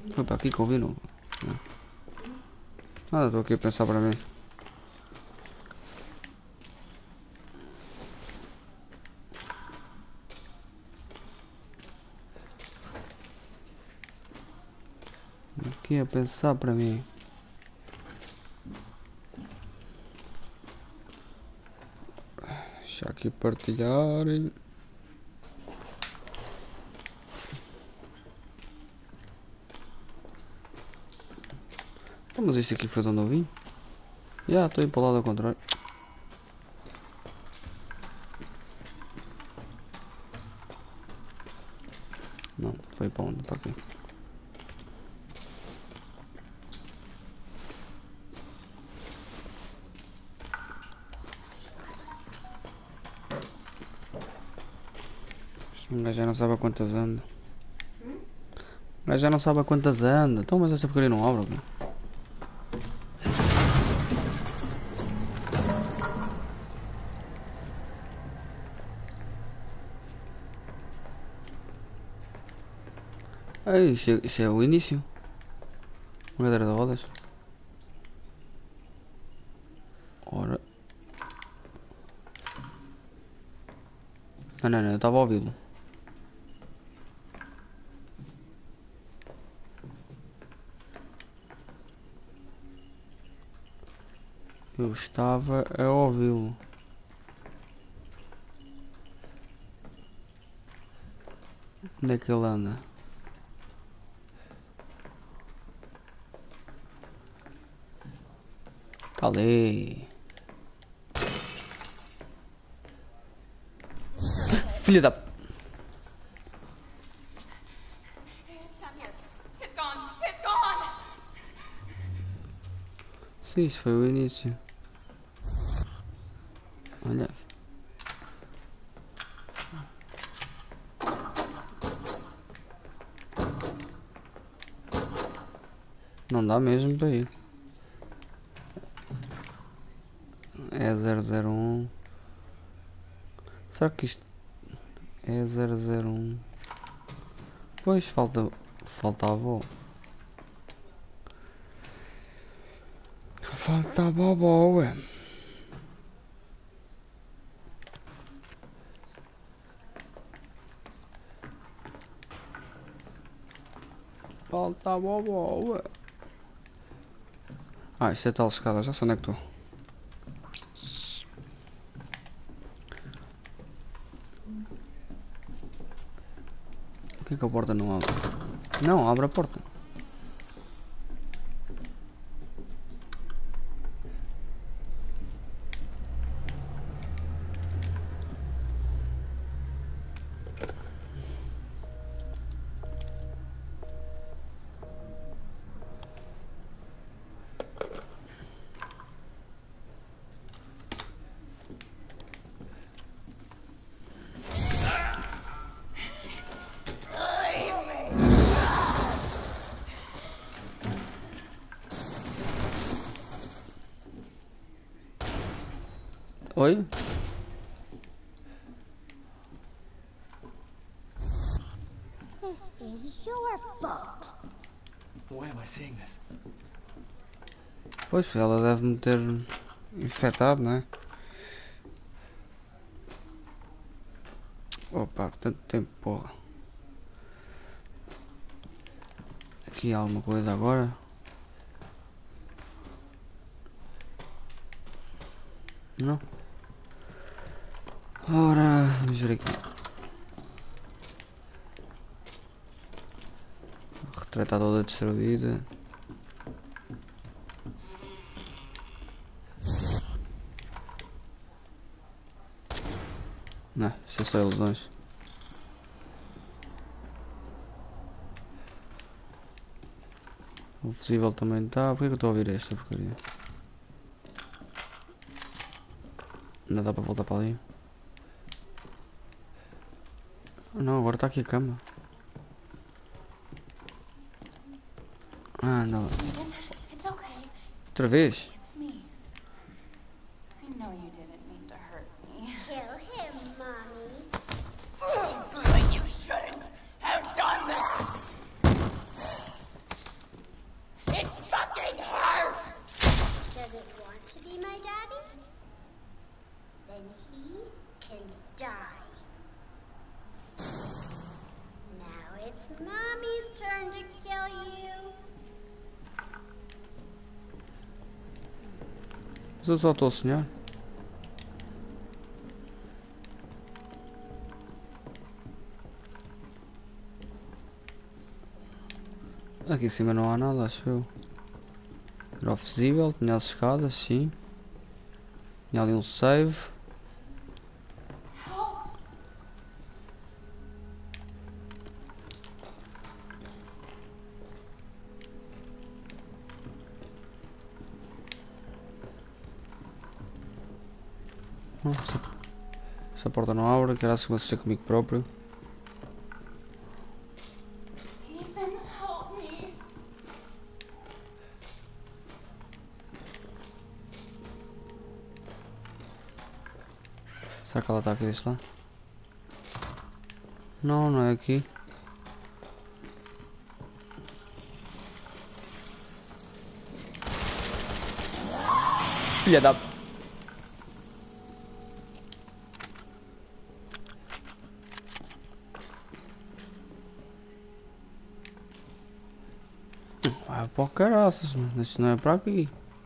Foi para aqui que eu vi, não? Nada, estou aqui a pensar para mim. Aqui a pensar para mim. Deixa aqui partilhar. Então, mas isto aqui foi de onde eu vim? Já, estou aí para o lado ao contrário. Não, foi para onde? Para aqui. Um gajo já não sabe a quantas anda. Um gajo já não sabe a quantas anda. Então, mas esta porcaria não abre aqui. Ei, isto é o início. Uma cadeira de rodas. Ora. Ah, não, eu estava a ouvi-lo. Eu estava a ouvi-lo. Onde é que ele anda? Tá ali. Filha da... Sim, isto foi o início. Olha. Não dá mesmo para ir. É 001. Será que isto é 001? Pois, falta a avó. Faltava a avó, ué. Faltava a avó, ué. Ah, isto é tal escada, já sei onde é que estou. Por que a porta não abre? Não, abre a porta. Oi? This is your fault. Why am I seeing this? Pois, ela deve-me ter infectado, não é? Opa, tanto tempo, porra. Aqui há alguma coisa agora? Não? Ora, vamos ver aqui. Retrata toda destruída. Não, isto é só ilusões. O fusível também está. Porquê que eu estou a ouvir esta porcaria? Não dá para voltar para ali. Não, agora está aqui a cama. Ah, não. It's okay. Outra vez? It's me. I know you didn't mean to hurt me. Kill him, Mommy. But you shouldn't have done that. he can die. Now it's Mommy's turn to kill you. Mas eu só estou a sonhar. Aqui em cima não há nada, acho eu. Era visível, tinha as escadas, sim. Tinha ali um save. Não, essa porta não abre, quero assistir comigo próprio. Ethan, help me. Será que ela está aqui deste lado? Não, não é aqui. Filha da... Vai para o caraças, mano. Isto não é para aqui.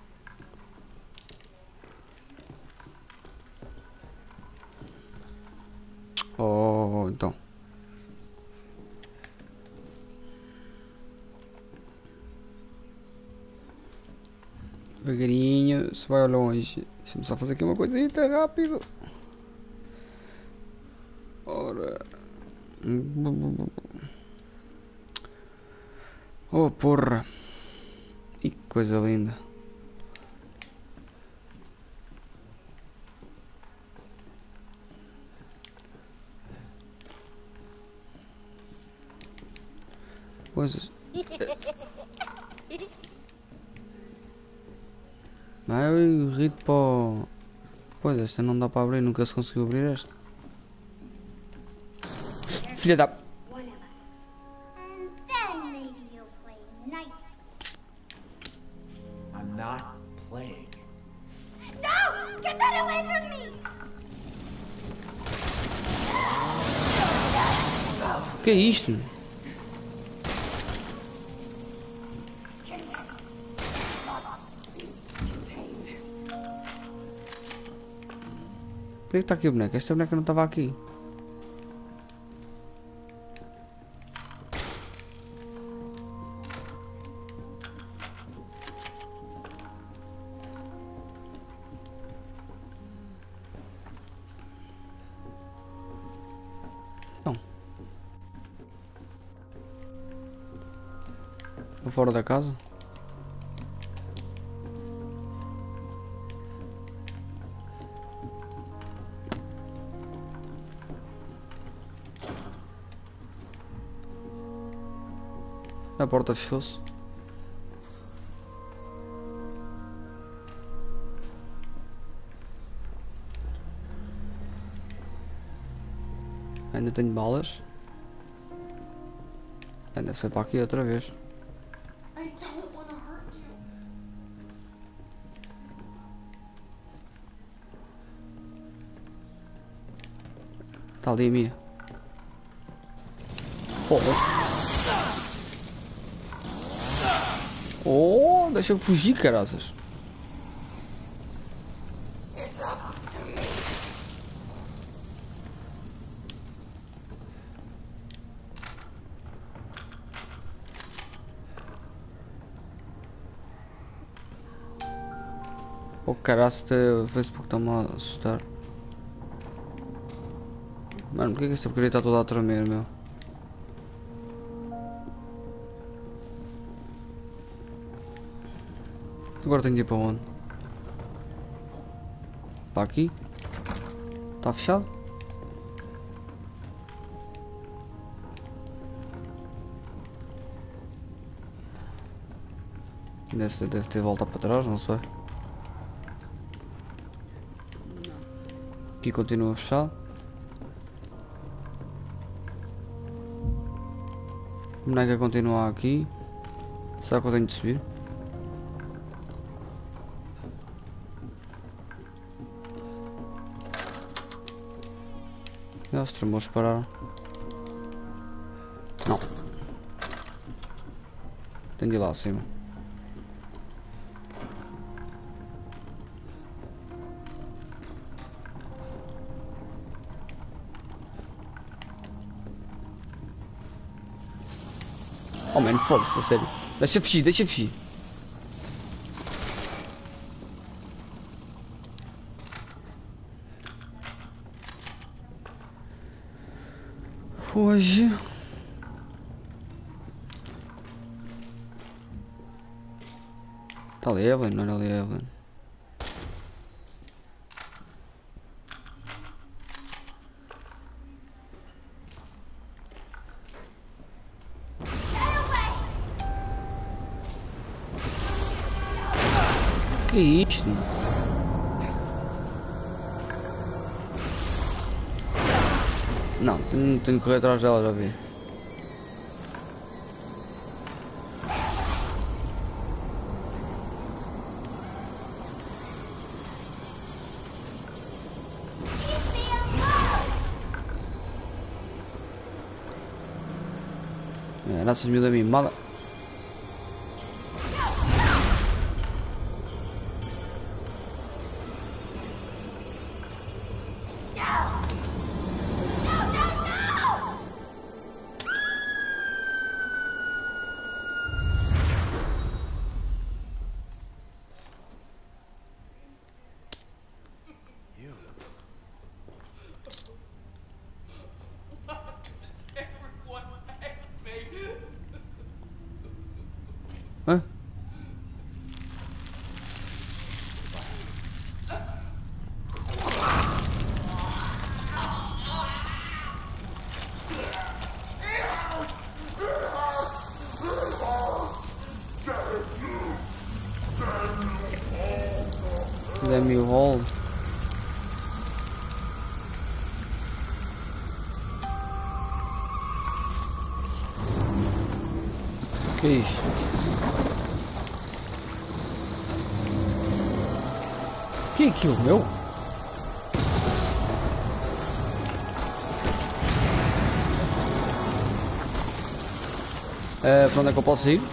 Oh, então. Devagarinho, se vai ao longe. Deixa-me só fazer aqui uma coisita rápido. Ora. Oh, porra. Que coisa linda. Coisas. Não, eu irrito para o... Pois, esta não dá para abrir, nunca se conseguiu abrir esta. Filha da... One of us. And then maybe you'll play nice. I'm not playing. No! Get that away from me! Que é isto? Por que está aqui a boneca? Esta boneca não estava aqui. Não. Para fora da casa? A porta fechou-se. Ainda tenho balas. Ainda sei para aqui outra vez. I don't want to hurt you. Está ali a minha. Oh, deixa eu fugir, caraças. It's up to me. Oh, caraças, o Facebook está-me a assustar. Mano, porque é que esta porcaria está toda a tremer, meu? Agora tenho de ir para onde? Para aqui? Está fechado? Deve ter voltado para trás, não sei. Aqui continua fechado. A boneca continua aqui. Será que eu tenho de subir? E os tremores pararam. Não. Tenho de ir lá acima. Oh mano, foda-se, a sério. Deixa fugir, deixa fugir. Hoje. Tá ali Evelyn, não era ali Evelyn. Que é isto? Não, tenho que correr atrás dela, já vi. É, nossas miúdas mimadas. Hã? Let me hold. Que é isto? Que é aquilo, meu? Para onde é que eu posso ir?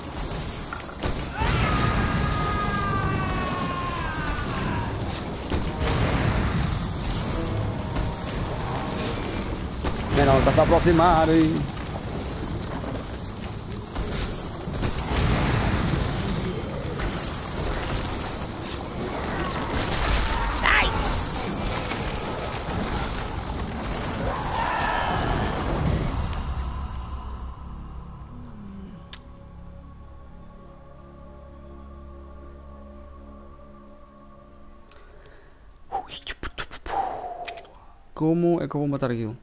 Não, está a se aproximar e... Como é que eu vou matar aquilo?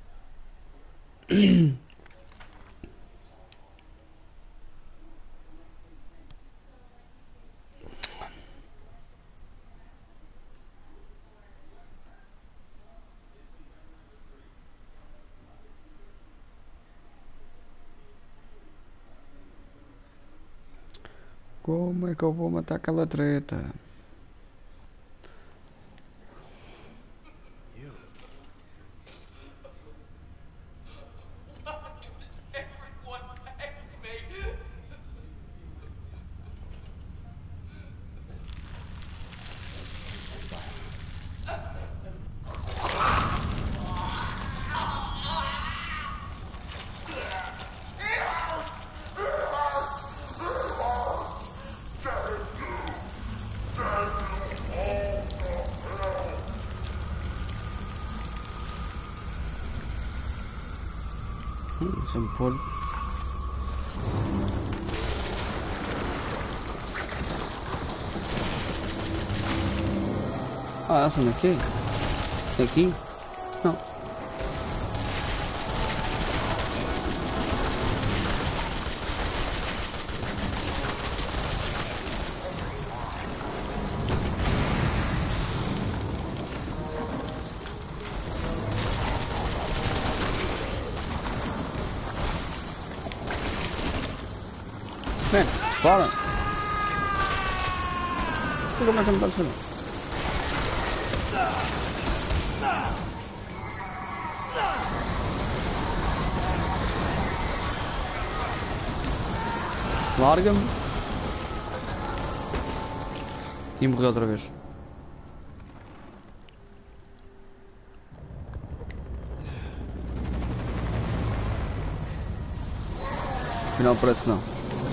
Como é que eu vou matar aquela treta? Deixa-me pôr. Ah, essa daqui? Aqui? Não. Vem, bora! Como é que não está funcionando? Larga-me. E morreu outra vez. Afinal parece não.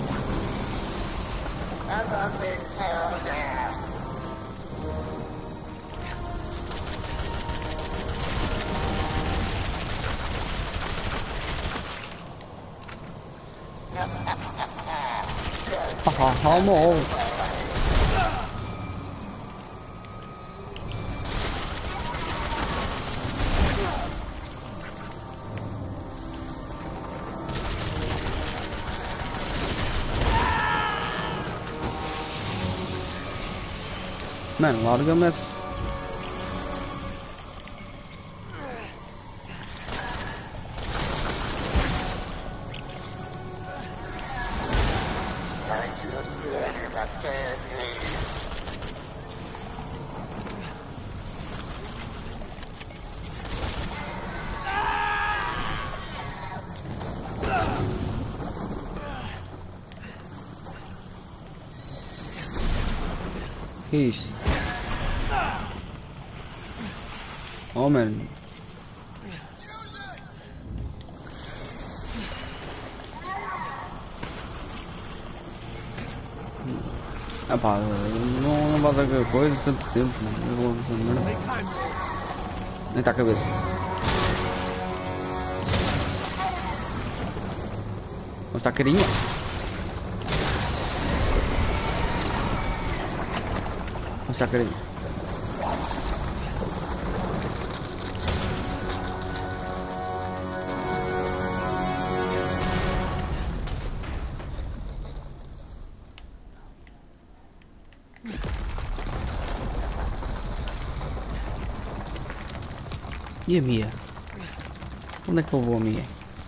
Haha, amor. Mano, larga-me esse. Que é isto? Oh, mano. Ah pá, não vai dar qualquer coisa, tanto tempo, mano. Eu vou nem está a cabeça. Mostra a carinha. Mostra a carinha. E a Mia? Onde é que levou a Mia?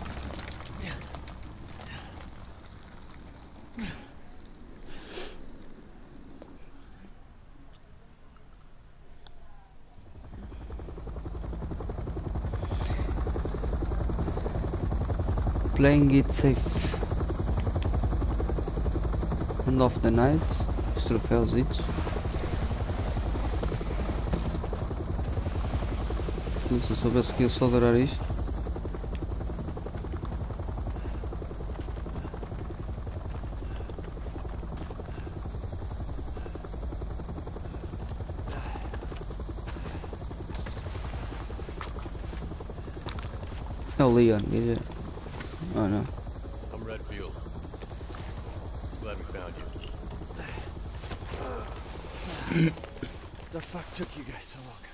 Playing it safe. End of the night. Os troféus. Se eu soubesse que ia só adorar isto. É o Leon, quer dizer. Oh não. I'm Redfield. Glad we found you. The fuck took you guys so long?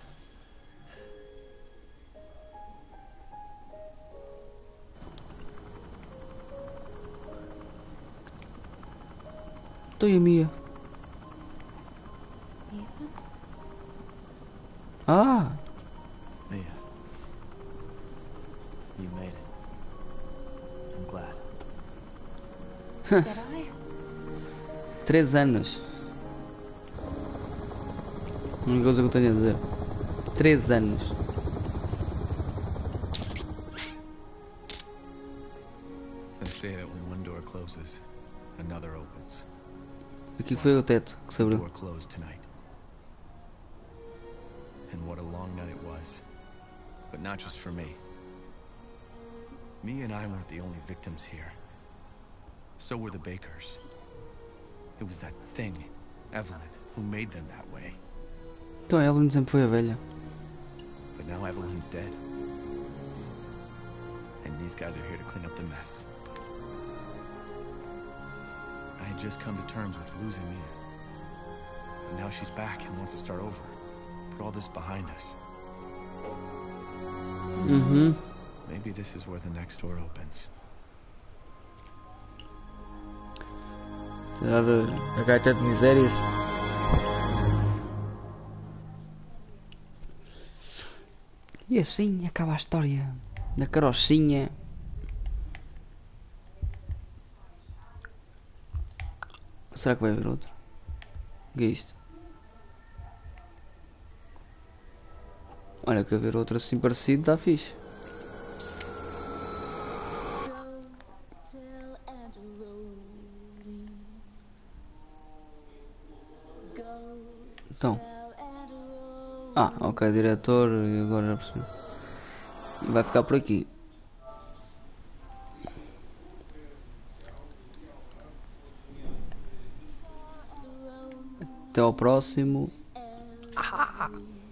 Tô e a Mia. Ah! Mia. You made it. I'm glad. Did I? 3 anos. A única coisa que eu tenho a dizer. 3 anos. They say that when one door closes, another opens. Aqui foi o teto que se The abriu. door closed tonight. And what a long night it was. But not just for me. Mia and I weren't the only victims here. So were the Bakers. It was that thing, Evelyn, who made them that way. Então a Evelyn sempre foi a velha. But now Evelyn's dead. And these guys are here to clean up the mess. I had just come to terms with losing Mia. But now she's back and wants to start over. Put all this behind us. Maybe this is where the next door opens. Tirar a gaita de misérias. E assim acaba a história da carochinha. Será que vai haver outro? O que é isto? Olha, que haver outro assim parecido dá fixe. Então. Ah, ok, diretor, e agora já percebi. E vai ficar por aqui. Até ao próximo.